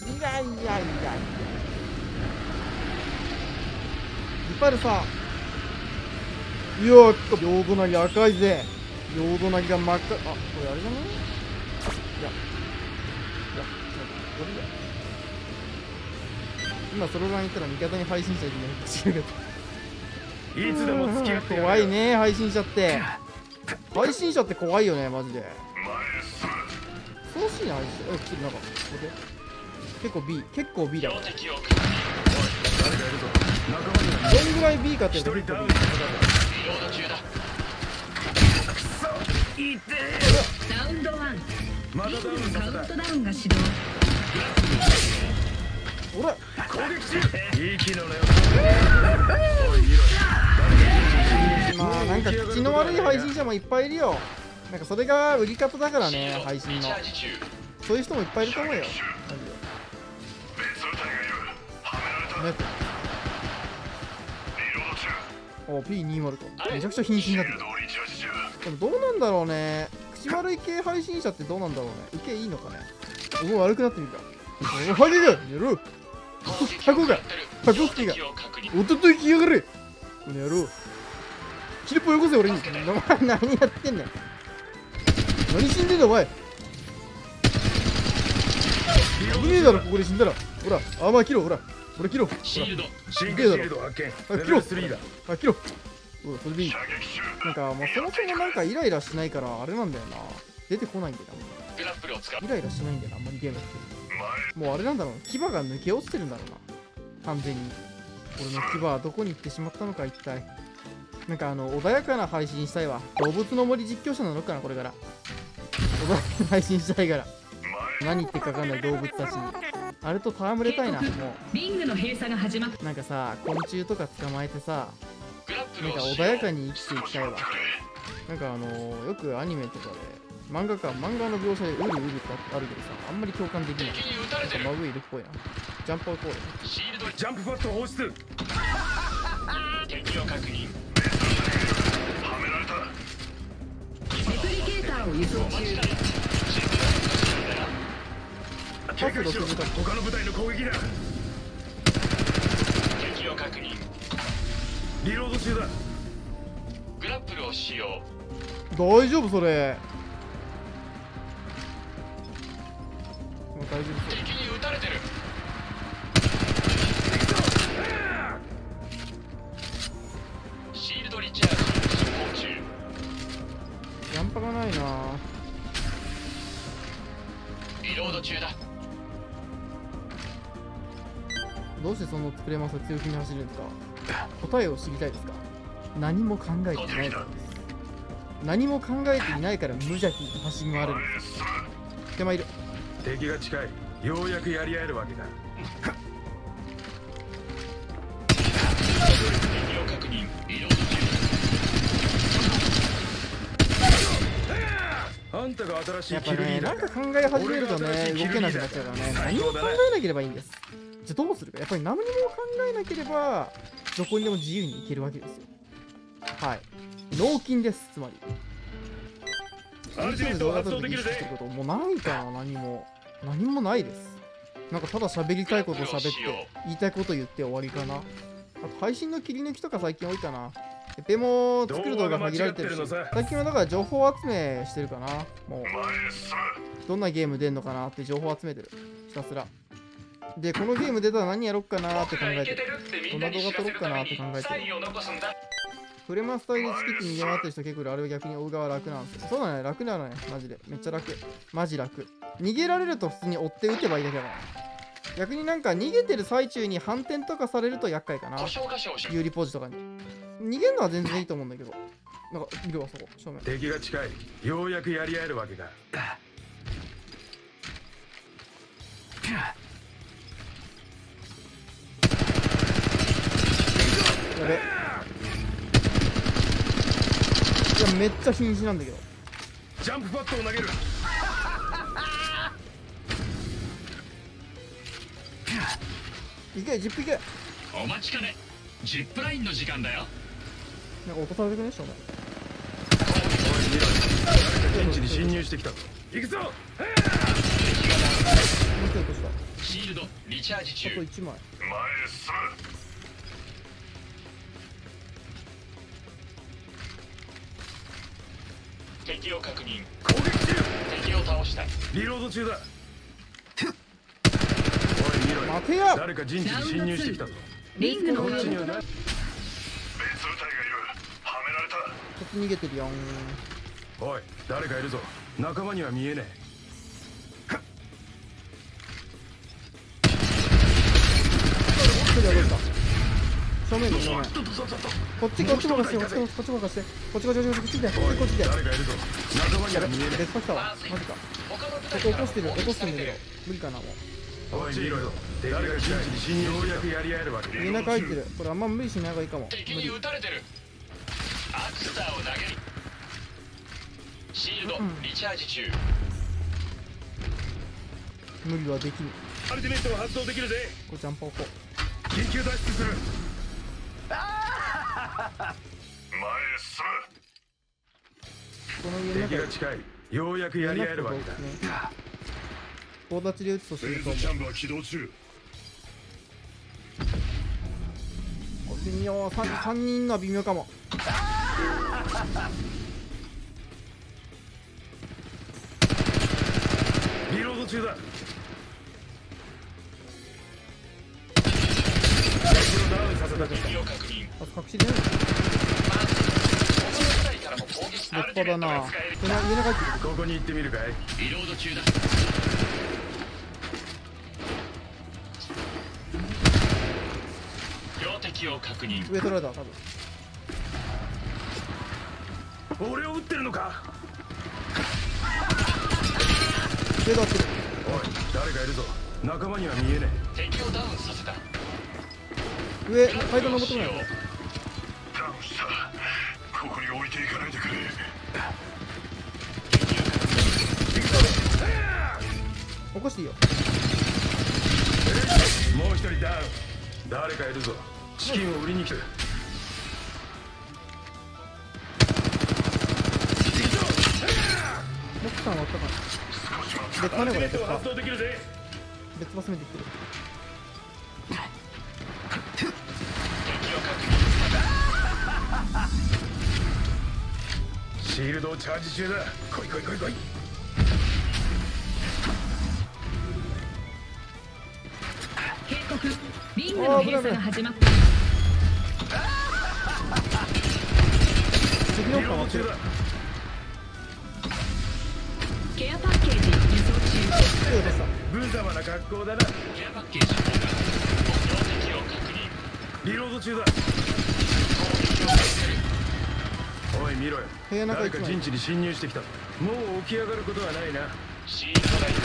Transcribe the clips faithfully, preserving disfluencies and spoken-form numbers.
いやいやいやいや、リパルさん、いやー、両隣赤いぜ。両隣が真っ赤。あ、これあれじゃない？いや、いや、これだ。今その場にいたら味方に配信者いるのかしらけど。 いつでも付き合ってやるよ。 怖いね、配信者って。配信者って怖いよね、マジで。恐ろしいな、配信者。え、ちょっとなんか、ここで。結構 B、結構 B だわ。どんぐらい B かっていうと、結構 B。 ラウンドワン。リングのカウントダウンが始動。 おら、 攻撃中。いい機能だよ。 まあなんか口の悪い配信者もいっぱいいるよ。なんかそれが売り方だからね、配信の。そういう人もいっぱいいると思うよ。マジで。お、ピーにじゅう か。めちゃくちゃ瀕死になってる。でもどうなんだろうね。口悪い系配信者ってどうなんだろうね。受けいいのかね。もう悪くなってみるか。おはげがやろう。タコがタコスキがおととい来やがれ。この野郎。キルポよこせ俺に。お前何やってんねん。何死んでんだお前。危ねえだろここで死んだら。ほら、アーマー切ろう。ほら、これ切ろう。ほら、 シールドシールド発見。 あ、切ろう。 スリーだ。 あ、切ろう。そうだ、それでいい。なんかもうそもそもなんかイライラしないからあれなんだよな。出てこないんだよな。イライラしないんだよな、あんまりゲームって。もうあれなんだろう。牙が抜け落ちてるんだろうな。完全に。俺の牙はどこに行ってしまったのか一体。なんかあの穏やかな配信したいわ。動物の森実況者なのかなこれから。穏やかな配信したいから。何言ってかわかんない動物たちに。あれと戯れたいな。もうリングの閉鎖が始まっなんかさ、昆虫とか捕まえてさ、なんか穏やかに生きていきたいわ。なんかあのー、よくアニメとかで漫画か漫画の描写でウルウルってあるけどさ、あんまり共感できない。なんかマグいるっぽいな。ジャンプをこうでジャンプパッド放出。敵を確認。 レプリケーターを輸送中。 パスろくじゅうか。 他の部隊の攻撃だ。 敵を確認。 リロード中だ。 グラップルを使用。 大丈夫それ。もう大丈夫そう。 敵に撃たれてる。シールドリチャージ進行中。 ヤンパがないな。 リロード中だ。 どうしてその作れます強気に走るんですか。答えを知りたいですか。何も考えていないからです。何も考えていないから無邪気に走り回るんです。手前いる。 敵が近い。ようやくやり合えるわけだ。 敵を確認。リロード中。 あんたが新しいやっぱね、 キルリーダーなんか考え始めるとね、動けなくなっちゃうからね、何も考えなければいいんです。じゃあどうするか。やっぱり何にも考えなければ、どこにでも自由に行けるわけですよ。はい。脳筋です、つまり。 アルティメットを発動できるぜ。 こともうないかな、何も。何もないです。なんかただ喋りたいことを喋って、言いたいこと言って終わりかな。あと配信の切り抜きとか最近多いかな。でも作る動画限られてるし、最近はだから情報集めしてるかな。もうどんなゲーム出んのかなって情報集めてる、ひたすら。でこのゲーム出たら何やろっかなって考えてる。どんな動画撮ろっかなって考えてる。フレマスタイでチキって逃げ回ってる人結構いる。あれは逆に追う側楽なんですよ。そうだね、楽なのね、マジで。めっちゃ楽。マジ楽。逃げられると普通に追って撃てばいいだけだから。逆になんか逃げてる最中に反転とかされると厄介かな。有利ポジとかに。逃げるのは全然いいと思うんだけど。なんかいるわ、そこ、正面。 敵が近い。ようやくやり合えるわけだ。 やべ。いや、めっちゃ瀕死なんだけど。 ジャンプパッドを投げる。 いけ、ジップいけ。 お待ちかね。ジップラインの時間だよ。 なんか落とされてくね、正面。 現地に侵入してきた。行くぞ。 もう一人落とした。 シールドリチャージ中。 あといちまい。 前へ進敵を確認。 攻撃中。 敵を倒した。 リロード中だ。おい見ろよ。 待てよ。 誰か陣地に侵入してきたぞ。 リングのこっカウントちにはな。 む。別部隊がいる。はめられた。 こっち逃げてるよん。 おい誰かいるぞ。仲間には見えね一人はどうした。正面の正面。こっちこっちもかしてこっちもこっちもかしてこっちこっちこっちこっちでえ。おいこっちで。 誰かいるぞ。仲間には見えね別パ来たわ。マジか。 他の部こ隊こ起こしてる起こしてるんだけど無理かなもう。 え。おい見ろよ。誰か陣地に侵入ようやくやり合えるわけ。 家中入ってる。これあんま無理しない方がいいかも。 敵に無理。 撃たれてる。アクスターを投げる。シールドリチャージ中。 無理はできん。 アルティメットを発動できるぜ。 これジャンパー置こ緊急脱出する。 前へ進う。この家の中敵が近い。ようやくやり合えるわけだ。 棒立ちで撃つとすむ。 るとレーズチャンバー起動中。 微妙。さんさんにんのは微妙かも。 リロード中だ。ダウンさせた。 敵を確認。 あと隠しでね。 他の部隊からも攻撃。 立派だな。これ家中入ってる。 ここに行ってみるかい。 リロード中だ。標的を確認。 上取られた多分。 俺を撃ってるのか。 上取ってる。 おい誰かいるぞ。仲間には見えね敵をダウンさせた。 上階段登ってもらう。 ダウンした。ここに置いていかないでくれ。 起こしていいよ。 え。もう一人ダウン。誰かいるぞ。資金を売りに来てる。 モクさんはあったかな。別アルパネこれ別パティメットを発動できるぜ。 別パ攻めてきてる。 敵を確認。 シールドをチャージ中だ。来い来い来い来い。 警告リングの閉鎖が始まった。 次のリロード方が待ってる。 中だ。 ケアパッケージ輸送中。 手を出した。 無様な格好だな。 ケアパッケージ交換。標的を確認。 リロード中だ。 攻撃を開始する。 おい見ろよ。 部屋の中誰一枚か陣地に侵入してきた。もう起き上がることはないな。 シールドライ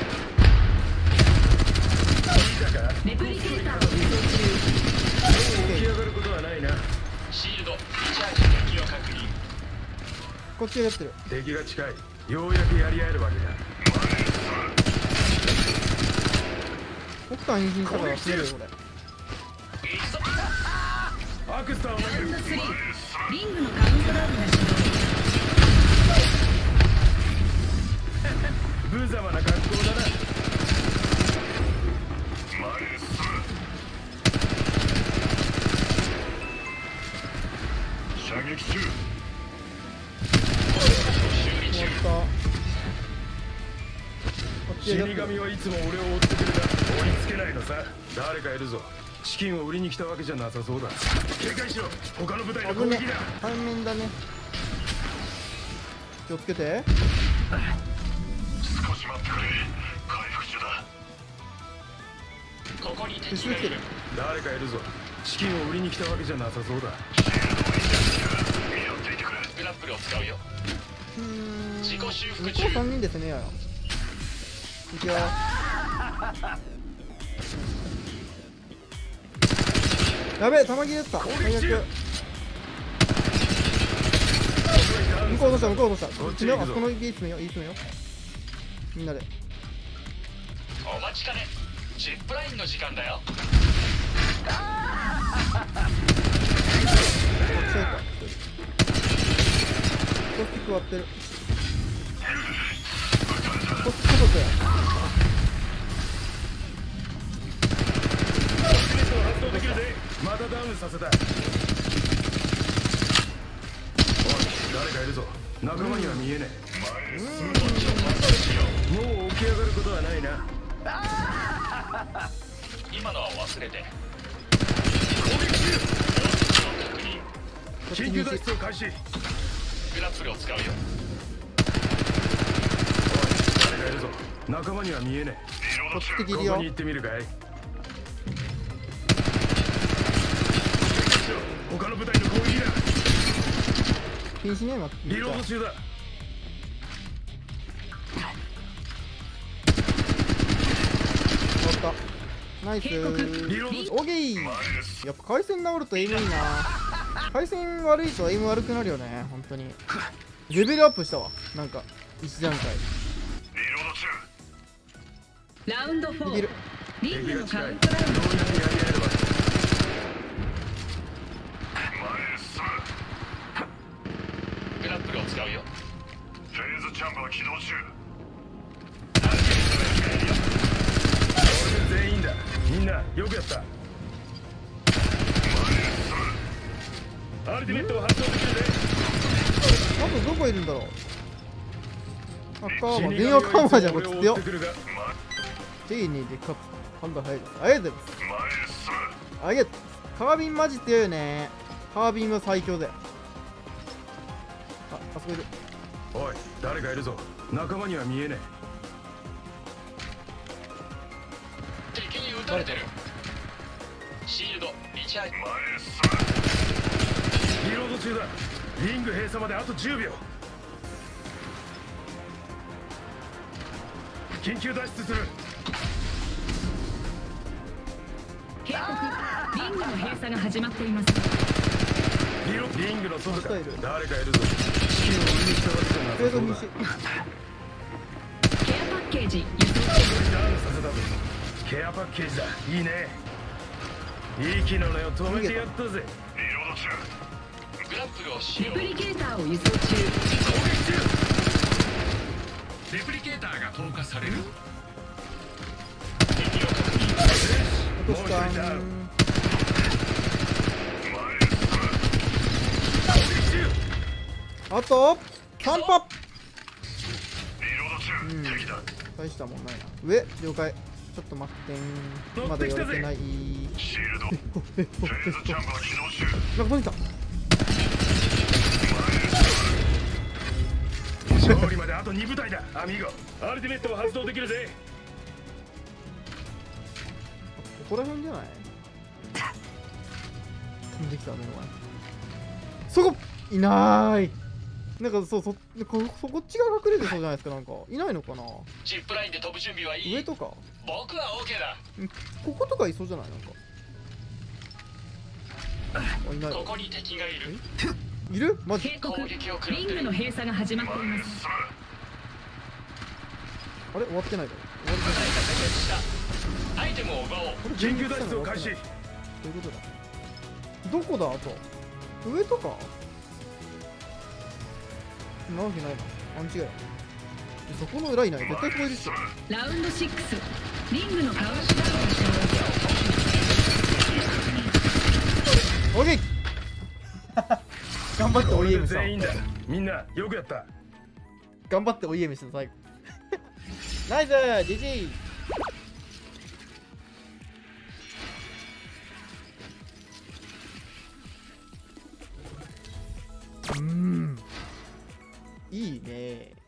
いたか。 レプリケーターを輸送中。 起き上がることはないな。 シールドリチャージ。敵を確認。 こっちがやってる。 敵が近い。ようやくやり合えるわけだ。 モクさんインジンしたから死ねるよこれ。 アクスターを投げる。 ラウンドスリーリングのカウントダウンが始動。 無様な格好だな。 前へ進む。射撃中。 修理中。 終わった。こっち死がやってる。 神はいつも俺を追ってくるが追いつけないのさ。誰かいるぞ。資金を売りに来たわけじゃなさそうだ。警戒しろ。他の部隊の攻危ね撃だ。 対面だね。気をつけて。 少し待ってくれ。回復中だ。 ここに敵後ろ来てるがいる。。 誰かいるぞ。資金を売りに来たわけじゃなさそうだ。 やっていてくれ。 グラップルを使うよ。 うーん。 自己修復向中こうさんにんですねやよ。いくよ。やべえ、弾切れた。最悪。向こう落とした向こう落とした。 こっち詰めよう。 行くぞあそこの家詰めよう。いい詰めよう。みんなで。 お待ちかね。ジップラインの時間だよ。 こっちサイか。コスティック割ってる。コスティック家族や。 またダウンさせた。おい誰かいるぞ。仲間には見えねえ。もう起き上がることはないな。 今のは忘れて。 攻撃中。 確認。 緊急脱出を開始。 グラップルを使うよ。 誰かいるぞ。仲間には見えねこっち敵え。 いるよここに行ってみるかい。他の部隊の攻撃だ。 禁止ね、まリロード中だ。 終わったナイス警告ー。 リロードオーケー。やっぱ回線治るとエイムいいな。回線悪いとエイム悪くなるよね、本当に。レベルアップしたわ、なんかいち段階。 ラウンドフォいけるー。リングのカウントダウン。 ようやくやり合えれば。 グラップルを使うよ。 フェーズチャンバー起動中。 これで全員だ。みんなよくやった。アルティメットを発動できるぜ。 あとどこいるんだろう。あ、カーマ、 死神全員カーマじゃん、こっち強っ俺を追って。くるが丁寧で勝つ。判断早いです。ありがとうございます。ありがとう。カービンマジ強いよね。カービンは最強だよ。あ、あそこいる。 おい誰かいるぞ。仲間には見えね敵に撃たれてる。シールドリチャージ。 え。リロード中だ。リング閉鎖まであとじゅうびょう。緊急脱出する。 警告。リングの閉鎖が始まっています。 リロリングの外か。 マスターいる誰かいるぞ。チキンを売りに来たわけじゃなさそうだ。 フェード西。 ケアパッケージ輸送中。 ダウンさせたぞ。ケアパッケージだ。いいね。いい機能のよ。止めてやったぜ。 リロード中。 グラップルを使用。 レプリケーターを輸送中。 攻撃中。 レプリケーターが投下される。 敵を確認。 落としたもう一人ダウン。 ん。あとさんパッ。 リロード中。 うん敵だ。 大したもんないな。上了解。ちょっと待ってん。まだ言われてない。 シールド。フェーズチャンバー起動中。 なんか飛んできた。 勝利まであとに部隊だ。アミーゴアルティメットを発動できるぜ。 ここら辺じゃない。飛んできた目の前。そこいなーい。なんかそうそこそこっちが隠れてそうじゃないですか。なんかいないのかな。 ジップラインで飛ぶ準備はいい。 上とか僕は OK だ。 こことかいそうじゃない。なんかあいないわ。 ここに敵がいる。 いるマジ。 警告。 攻撃を食らリンってる。 グの閉鎖が始まっています。 あれ終わってないだろ。終わり部隊が壊滅した。アイテムを奪おう。 これ緊急脱出を開始。 どういうことだ。どこだあと上とかなわけないな。あん違い。そこの裏いない。絶対そこいるっしょ。 ラウンドシックス。リングのカウントダウンをしオッケー頑張ってこれオーイーエム した。 で全員だ。みんなよくやった。 頑張って オーイーエム した最後。ナイスー ジージー。うーんいいね。